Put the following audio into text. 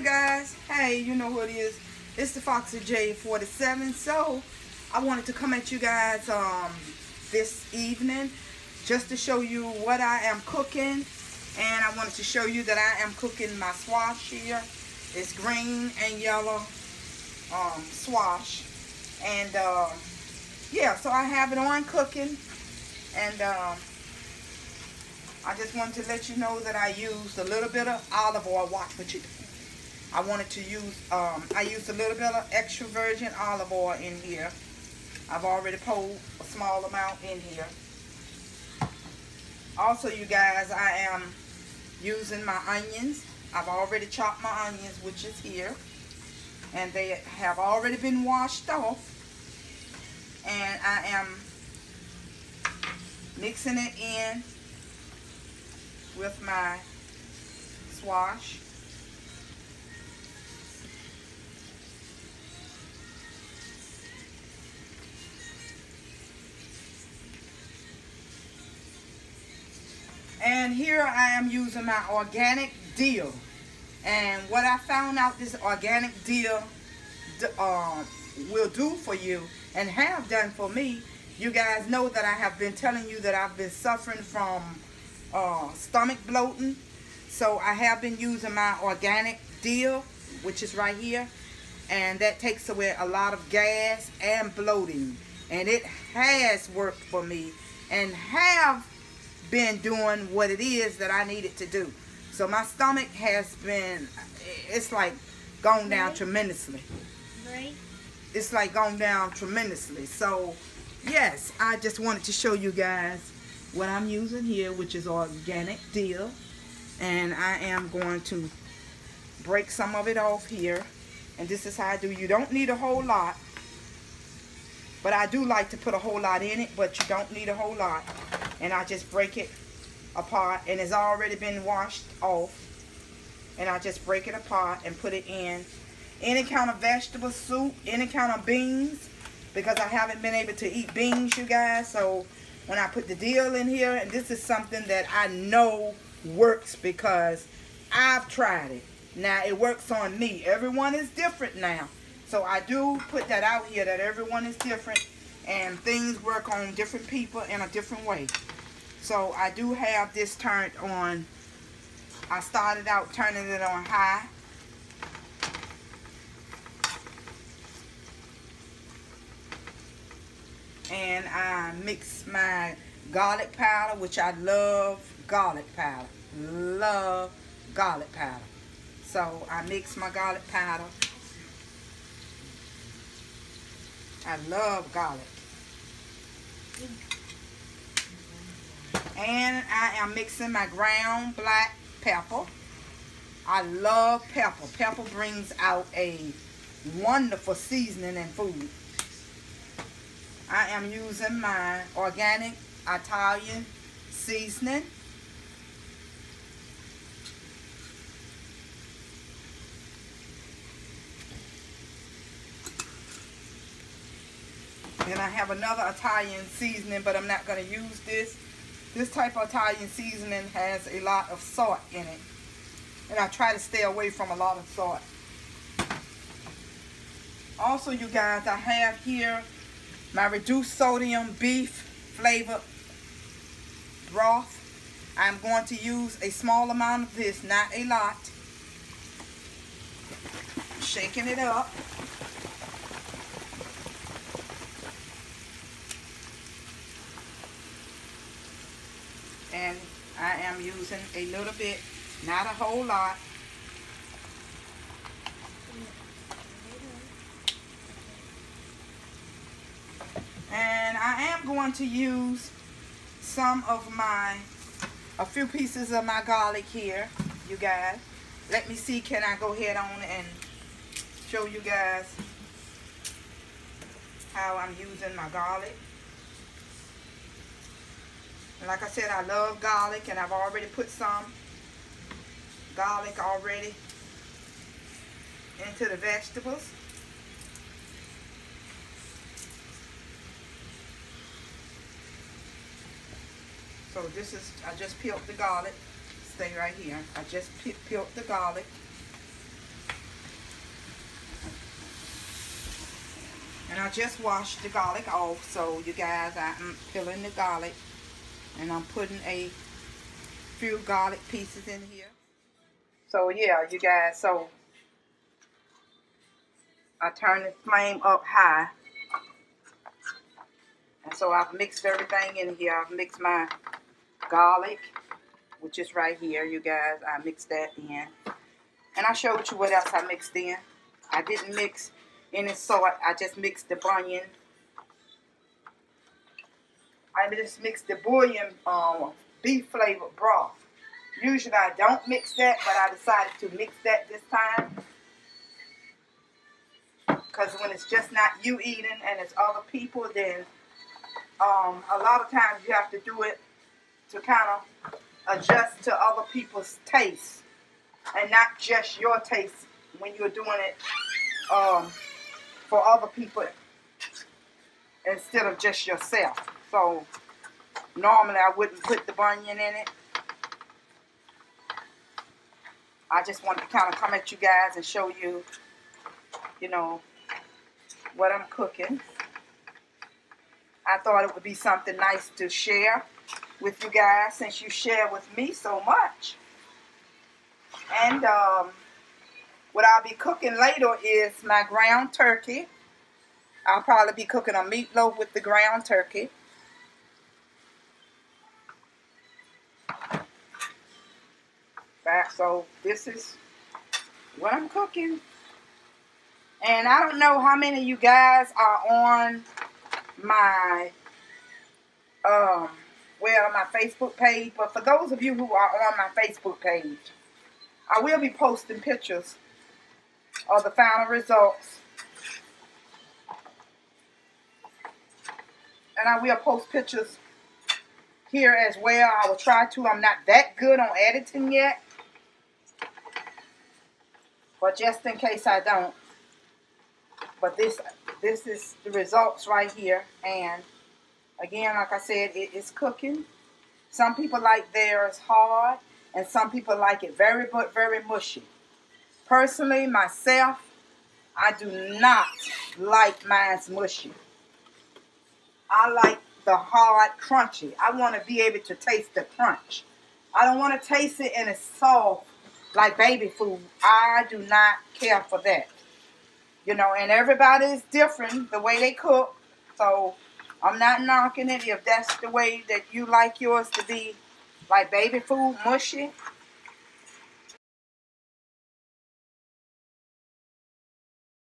guys. Hey, you know who it is. It's the Foxy J47. So I wanted to come at you guys this evening just to show you what I am cooking. And I wanted to show you that I am cooking my squash here. It's green and yellow squash. And yeah, so I have it on cooking. And I just wanted to let you know that I used a little bit of olive oil. Watch what you do. I wanted to use, I used a little bit of extra virgin olive oil in here. I've already poured a small amount in here. Also, you guys, I am using my onions. I've already chopped my onions, which is here. And they have already been washed off. And I am mixing it in with my squash. And here I am using my organic dill. And what I found out this organic dill will do for you and have done for me, you guys know that I have been telling you that I've been suffering from stomach bloating. So I have been using my organic dill, which is right here, and that takes away a lot of gas and bloating, and it has worked for me and have been doing what it is that I needed to do. So my stomach has been, it's like gone down tremendously. Right. It's like gone down tremendously. So yes, I just wanted to show you guys what I'm using here, which is organic dill. And I am going to break some of it off here. And this is how I do. You don't need a whole lot. But I do like to put a whole lot in it, but you don't need a whole lot. And I just break it apart, and it's already been washed off. And I just break it apart and put it in any kind of vegetable soup, any kind of beans, because I haven't been able to eat beans, you guys. So when I put the dill in here, and this is something that I know works because I've tried it. Now it works on me. Everyone is different now. So I do put that out here that everyone is different and things work on different people in a different way. So I do have this turned on. I started out turning it on high. And I mix my garlic powder, which I love garlic powder. Love garlic powder. So I mix my garlic powder. I love garlic. And I am mixing my ground black pepper. I love pepper. Pepper brings out a wonderful seasoning in food. I am using my organic Italian seasoning. And I have another Italian seasoning, but I'm not going to use this. This type of Italian seasoning has a lot of salt in it. And I try to stay away from a lot of salt. Also, you guys, I have here my reduced sodium beef flavored broth. I'm going to use a small amount of this, not a lot. Shaking it up. And I am using a little bit, not a whole lot. And I am going to use a few pieces of my garlic here, you guys. Let me see, can I go ahead on and show you guys how I'm using my garlic. And like I said, I love garlic, and I've already put some garlic already into the vegetables. So this is, I just peeled the garlic. Stay right here. I just peeled the garlic. And I just washed the garlic off. So you guys, I'm peeling the garlic. And I'm putting a few garlic pieces in here. So yeah, you guys, so I turn the flame up high. And so I've mixed everything in here. I've mixed my garlic, which is right here, you guys. I mixed that in. And I showed you what else I mixed in. I didn't mix any salt. I just mixed the bouillon. I just mixed the bouillon beef flavored broth. Usually I don't mix that, but I decided to mix that this time. Because when it's just not you eating and it's other people, then a lot of times you have to do it to kind of adjust to other people's taste and not just your taste when you're doing it for other people instead of just yourself. So normally I wouldn't put the bunion in it. I just wanted to kind of come at you guys and show you, you know, what I'm cooking. I thought it would be something nice to share with you guys since you share with me so much. And what I'll be cooking later is my ground turkey. I'll probably be cooking a meatloaf with the ground turkey. So this is what I'm cooking. And I don't know how many of you guys are on my my Facebook page, but for those of you who are on my Facebook page, I will be posting pictures of the final results. And I will post pictures here as well. I will try to. I'm not that good on editing yet. But just in case I don't. But this is the results right here. And again, like I said, it is cooking. Some people like theirs hard. And some people like it very mushy. Personally, myself, I do not like mine's mushy. I like the hard, crunchy. I want to be able to taste the crunch. I don't want to taste it and it's soft like baby food. I do not care for that. You know, and everybody is different the way they cook. So I'm not knocking it. If that's the way that you like yours to be, like baby food, mushy,